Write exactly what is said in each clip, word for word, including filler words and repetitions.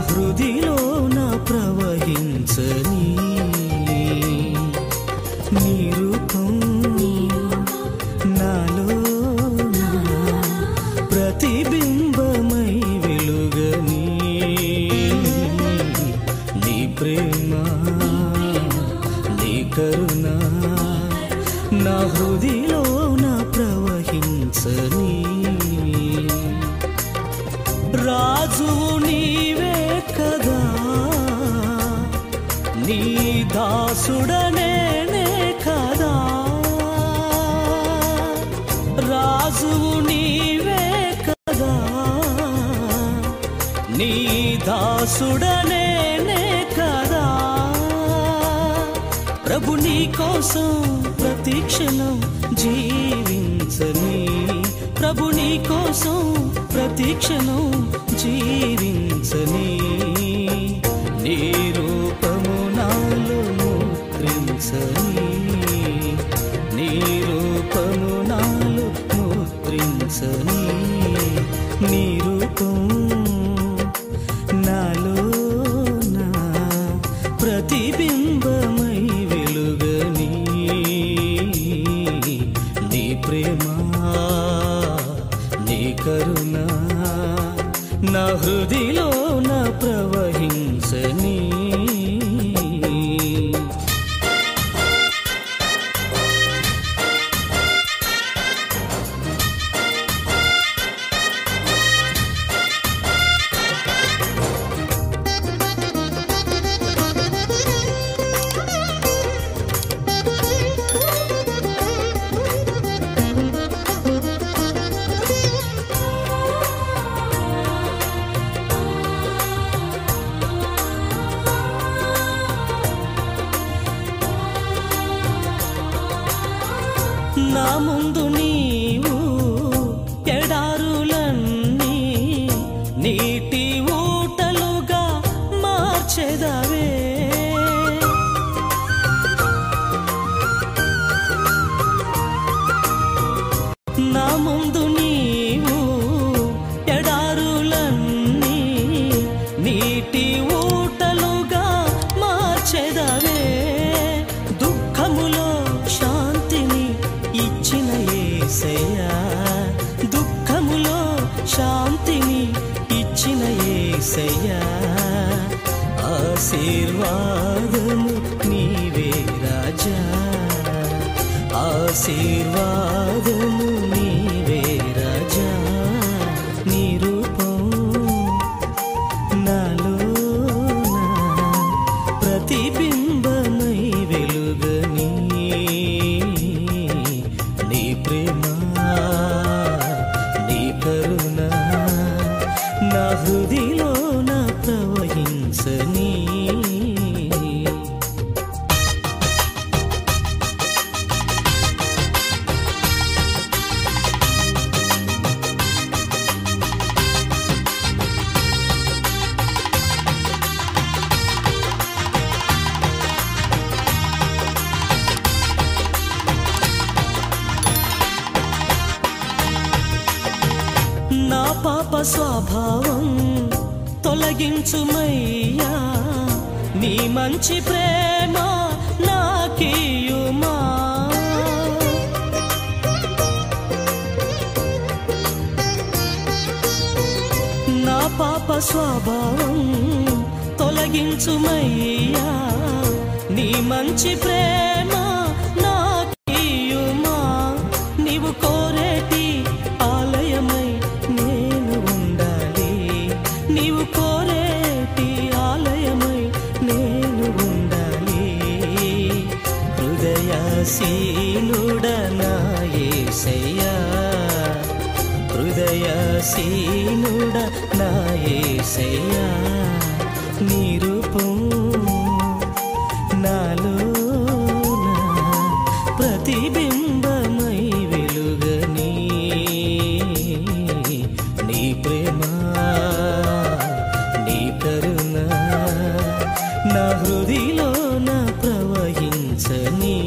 హృదిలోన ప్రవహించని నీ రూపం నాలోన ప్రతిబింబమై వెలుగని నీ ప్రేమ నీ కరుణ నా హృదిలోన ప్రవహించని రాజువు నీవే కదా నీ దాసుడనేనే కదా రాజువు నీవే కదా నీ దాసుడనేనే కదా ప్రభు నీ కోసం ప్రతిక్షణం జీవించని ప్రభు నీ కోసం ప్రతిక్షణం జీవించని నీ రూపము నాలో ముద్రించని నీ రూపము నాలో ముద్రించని నీ రూపం నాలో నా ప్రతిబింబమై వెలుగని నీ ప్రేమ నీ కరుణ నా హృదిలోన ప్రవహించని నా ముందు నీవు ఎడారులన్నీ నీటి ఊటలుగా మార్చెదవే నా ముందు నీవు ఎడారులన్నీ నీటి ఊటలుగా మార్చెదవే దుఃఖములో శాంతిని ఇచ్చిన యేసయ్యా దుఃఖములో శాంతిని ఇచ్చిన యేసయ్యా ఆశీర్వాదము నీవే రాజా ఆశీర్వాదము నీవే రాజా నీ రూపం నాలో నా ప్రతిబింబమై వెలుగని నీ ప్రేమ నీ కరుణ నా హృదిలోన ప్రవహించని నా పాప స్వభావం తొలగించుమయ్యా నీ మంచి ప్రేమ నాకియుమా నా పాప స్వభావం తొలగించుమయ్యా నీ మంచి ప్రేమ నాకియుమా నీవు కోరేటి ఆలయమై నేను ఉండాలి నీవు కోరేటి ఆలయమై నేను ఉండాలి హృదయాసీనుడనా యేసయ్యా హృదయాసీనుడనా యేసయ్యా నీ రూపం నాలో నా ప్రతిబింబమై వెలుగని నీ ప్రేమ నీ కరుణ నా హృదిలోన ప్రవహించని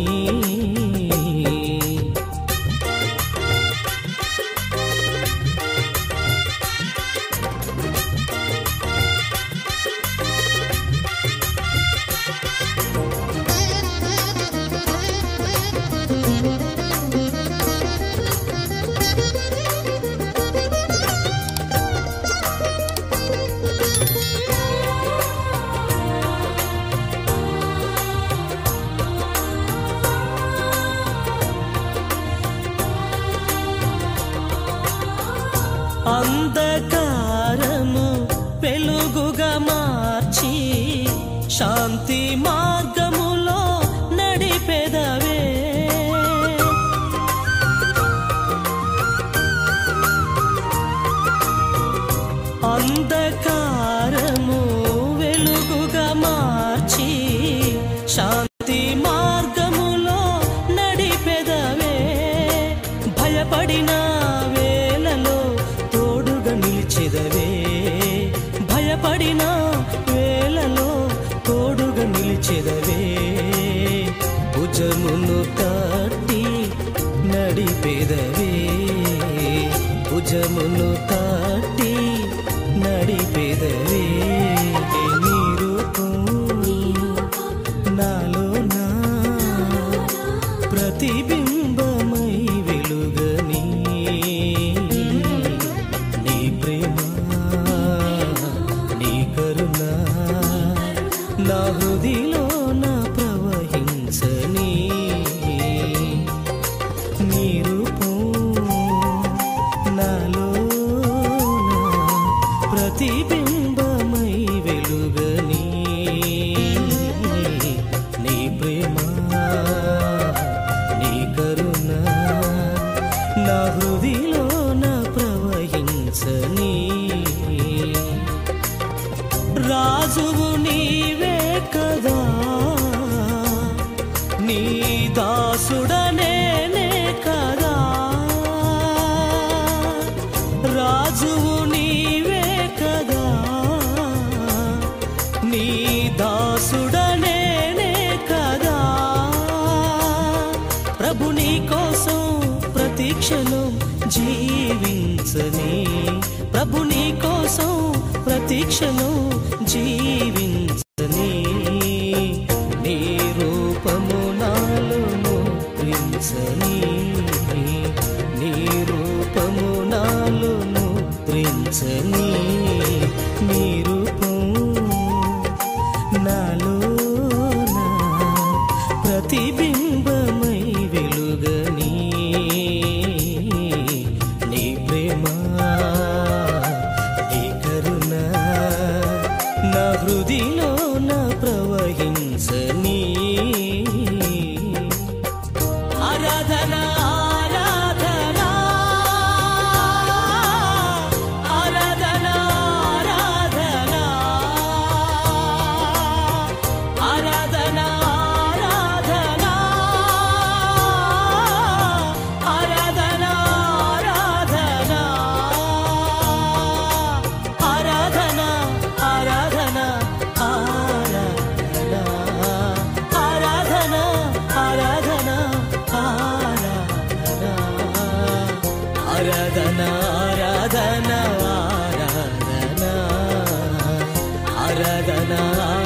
వెలుగుగా మార్చి శాంతి మార్గములో నడిపెదవే. అంధకారము వెలుగుగా మార్చి శాంతి మార్గములో నడిపెదవే. భయపడిన వేళలో తోడుగా నిలిచెదవే. భయపడిన వేళలో తోడుగా నిలిచెదవే. భుజమును తట్టి నడిపెదవే. భుజమును తట్టి నడిపెదవే. నీ రూపం నాలోనా ప్రతిబింబమై వెలుగని. నీ ప్రేమ నీ కరుణ నా హృదిలోన ప్రవహించని. నీ రూపం నాలోన ప్రతిబింబమై వెలుగని. నీ ప్రేమ నీ కరుణ నా హృదిలోన ప్రవహించని. రాజువు నీవే కదా, నీ దాసుడనేనే కదా. రాజువు నీవే కదా, నీ దాసుడనేనే కదా. ప్రభు నీ కోసం ప్రతిక్షణం జీవించని. ప్రభు నీ కోసం ప్రతిక్షణం జీవించని. నీ రూపము నాలో ముద్రించని. నీ రూపము నాలో ముద్రించని. నీ రూపం నాలోన ప్రతిబింబమై వెలుగని. నీ ప్రేమ నీ కరుణ నా హృదిలోన ప్రవహించని. ఆరాధన ఆరాధన ఆరాధన ఆరాధన ఆరాధన ఆరాధన ఆరాధన ఆరాధన ఆరాధన ఆరాధన ఆరాధన ఆరాధన ఆరాధన ఆరాధన ఆరాధన ఆరాధన